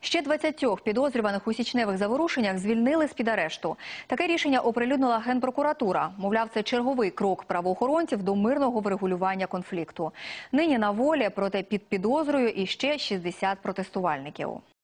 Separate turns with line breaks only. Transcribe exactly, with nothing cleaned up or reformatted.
Ще двадцятьох підозрюваних у січневих заворушеннях звільнили з-під арешту. Таке рішення оприлюднила Генпрокуратура. Мовляв, це черговий крок правоохоронців до мирного врегулювання конфлікту. Нині на волі, проте під підозрою іще шістдесят протестувальників.